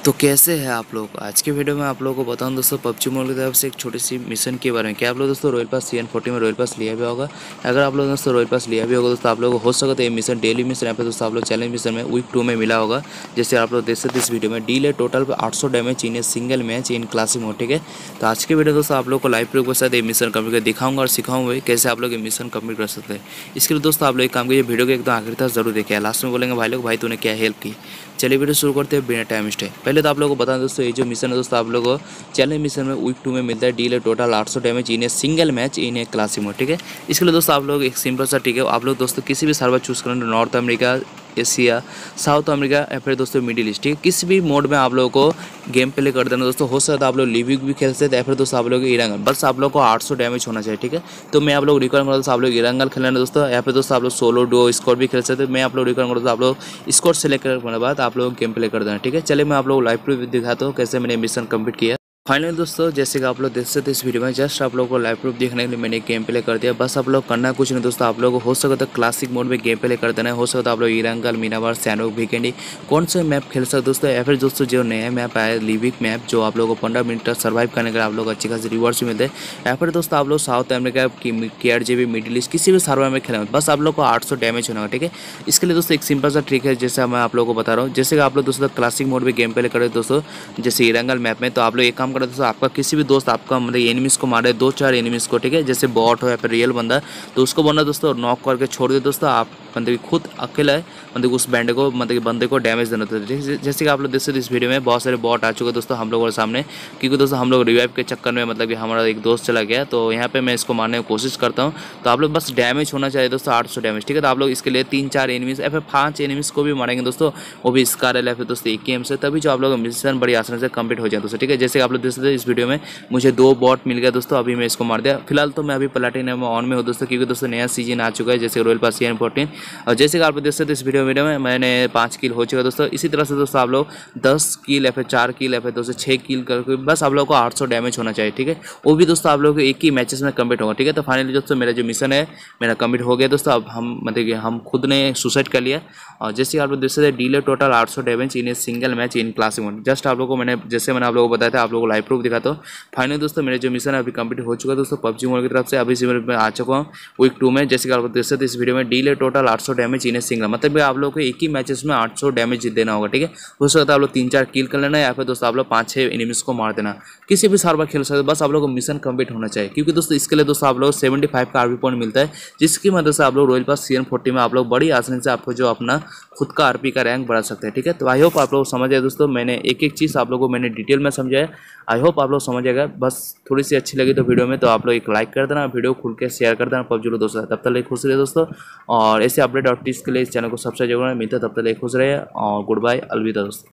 तो कैसे हैं आप लोग। आज के वीडियो में आप लोगों को बताऊं दोस्तों पबजी मोबाइल की तरफ से एक छोटी सी मिशन के बारे में। क्या आप लोग दोस्तों रॉयल पास CN40 में रॉयल पास लिया भी होगा। अगर आप लोग दोस्तों रॉयल पास लिया भी होगा दोस्तों आप लोगों को हो सकता है ये मिशन डेली मिशन यहाँ पे दोस्तों आप लोग चैलेंज मिशन में वीक 2 में मिला होगा। जैसे आप लोग देख सकते इस वीडियो में डील है total 800 damage in single match in classic mode. ठीक है, तो आज के वीडियो दोस्तों आप लोग को लाइव प्रूफ के साथ ये मिशन कंप्लीट कर दिखाऊंगा और सिखाऊंगा कैसे आप लोग ये मिशन कंप्लीट कर सकते हैं। इसके लिए दोस्तों आप लोग एक काम कीजिए, वीडियो को एकदम आखिर तक जरूर देखिए। लास्ट में बोलेंगे भाई लोग भाई तूने क्या हेल्प की। चलिए वीडियो शुरू करते हैं बिना टाइम वेस्ट। पहले तो आप लोगों को बता दोस्तों ये जो मिशन है दोस्तों आप लोगों को चैलेंज मिशन में वीक 2 में मिलता है डील है total 800 damage in single match in classic mode. ठीक है, इसके लिए दोस्तों आप लोग एक सिंपल सा ठीक है आप लोग दोस्तों किसी भी सर्वर चूज़ करें, North America, Asia, South America या फिर दोस्तों मिडिल ईस्ट। ठीक है, किसी भी मोड में आप लोगों को गेम प्ले कर देना दोस्तों। हो सकता है आप लोग लिविक भी खेल सकते हैं या फिर दोस्तों आप लोग इरंगल, बस आप लोग को 800 डैमेज होना चाहिए। ठीक है, तो मैं आप लोग रिकॉर्ड करता हूँ आप लोग इरंगल खेलना दोस्तों या फिर दोस्तों आप लोग सोलो डो स्कोर भी खेल सकते हैं। मैं आप लोग रिकॉर्ड करता हूँ आप लोग स्कोर सेलेक्ट करने के बाद आप लोग गेम प्ले कर देना। ठीक है, चलिए मैं आप लोग लाइव प्रूफ दिखाता हूँ कैसे मैंने मिशन कंप्लीट किया। फाइनली दोस्तों जैसे कि आप लोग देख सकते हैं इस वीडियो में जस्ट आप लोगों को लाइव प्रूफ देखने के लिए मैंने गेम प्ले कर दिया। बस आप लोग करना कुछ नहीं दोस्तों, आप लोग हो सकता है क्लासिक मोड में गेम प्ले कर देना है। हो सकता है आप लोग इरंगल, मीनाबार, सैनोक, वीकेंडी कौन से मैप खेल सकते दोस्तों, या फिर दोस्तों जो नया मैप आया लिविक मैप जो आप लोगों को 15 मिनट तक सर्वाइव करने के लिए आप लोग अच्छी खासी रिवॉर्ड्स भी मिलते हैं। या फिर दोस्तों आप लोग साउथ अमेरिका की KRGB मिडिल ईस्ट किसी भी सर्वर में खेलें, बस आप लोग को 800 डैमेज होना है। ठीक है, इसके लिए दोस्तों एक सिंपल सा ट्रिक है जैसे मैं आप लोगों को बता रहा हूँ। जैसे आप लोग दोस्तों क्लासिक मोड में गेम प्ले करें दोस्तों जैसे इरंगल मैप में, तो आप लोग एक काम करें दोस्तों, आपका किसी भी दोस्त आपका मतलब एनिमीज को मारे 2-4 एनिमीज को। ठीक है, जैसे बॉट हो या फिर रियल बंदा, तो उसको बोलना दोस्तों नॉक करके छोड़ दे दोस्तों। आप बंदे खुद अकेला है मतलब उस बैंड को मतलब बंदे को डैमेज देना था। जैसे कि आप लोग देख सकते इस वीडियो में बहुत सारे बॉट आ चुके दोस्तों हम लोगों के सामने, क्योंकि दोस्तों हम लोग रिवाइव के चक्कर में मतलब कि हमारा एक दोस्त चला गया, तो यहाँ पे मैं इसको मारने की कोशिश करता हूँ। तो आप लोग बस डैमेज होना चाहिए दोस्तों 800 डैमेज। ठीक है, तो आप लोग इसके लिए 3-4 एनिमीज या फिर 5 एनिमीज को भी मारेंगे दोस्तों, वो भी स्कार या फिर दोस्तों AKM से, तभी जो आप लोग मिशन बड़ी आसानी से कंप्लीट हो जाए दोस्तों। ठीक है, जैसे आप लोग देख सकते इस वीडियो में मुझे 2 बॉट मिल गया दोस्तों, अभी मैं इसको मार दिया। फिलहाल तो मैं अभी प्लैटिनम ऑन में हूँ दोस्तों, क्योंकि दोस्तों नया सीजन आ चुका है जैसे रॉयल पास CN14। और जैसे कि आप देख सकते इस वीडियो में मैंने 5 किल हो चुका दोस्तों। इसी तरह से दोस्तों आप लोग 10 किल या फिर 4 किल या फिर दोस्तों 6 किल करके बस आप लोग को 800 डैमेज होना चाहिए। ठीक है, वो भी दोस्तों आप लोग को एक ही मैचेस में कंप्लीट होगा। ठीक है, तो फाइनली दोस्तों मेरा जो मिशन है मेरा कंप्लीट हो गया दोस्तों। अब हम मतलब कि हम खुद ने सुसाइड कर लिया। और जैसे आप लोग देख सकते deal total 800 damage in single match in classic mode. Just आप लोगों को मैंने आप लोगों को बताया था आप लोगों को लाइव प्रूफ दिखाता हूँ। फाइनली दोस्तों मेरे जो मिशन है अभी कंप्लीट हो चुका है दोस्तों पबजी मोबाइल की तरफ से। अभी में आ चुका हूँ वीक 2 में। जैसे कि आप देख सकते इस वीडियो में डील है टोटल 800 डैमेज इन सिंगल, मतलब आप लोग को एक ही मैचेस में 800 डैमेज देना होगा। ठीक है, हो सकता है आप लोग 3-4 किल कर लेना या फिर दोस्तों आप लोग 5-6 एनिमीज को मार देना। किसी भी सर्वर खेल सकते, बस आप लोग को मिशन कंप्लीट होना चाहिए। क्योंकि दोस्तों इसके लिए दोस्तों आप लोग 75 का RP पॉइंट मिलता है, जिसकी मदद से आप लोग रॉयल पास CN40 में आप लोग बड़ी आसानी से आपको जो अपना खुद का RP का रैंक बढ़ा सकते हैं। ठीक है, तो आई होप आप लोग समझ आए दोस्तों। मैंने एक एक चीज़ आप लोगों को मैंने डिटेल में समझाया। आई होप आप लोग समझ आएगा। बस थोड़ी सी अच्छी लगी तो वीडियो में तो आप लोग एक लाइक कर देना, वीडियो खुल के शेयर कर देना पबजी लोग दोस्तों। तब तक खुश रहे दोस्तों, और ऐसे अपडेट और टिप्स के लिए इस चैनल को सब्सक्राइब जरूर मिलता है। तब तक खुश रहे और गुड बाय, अलविदा दोस्तों।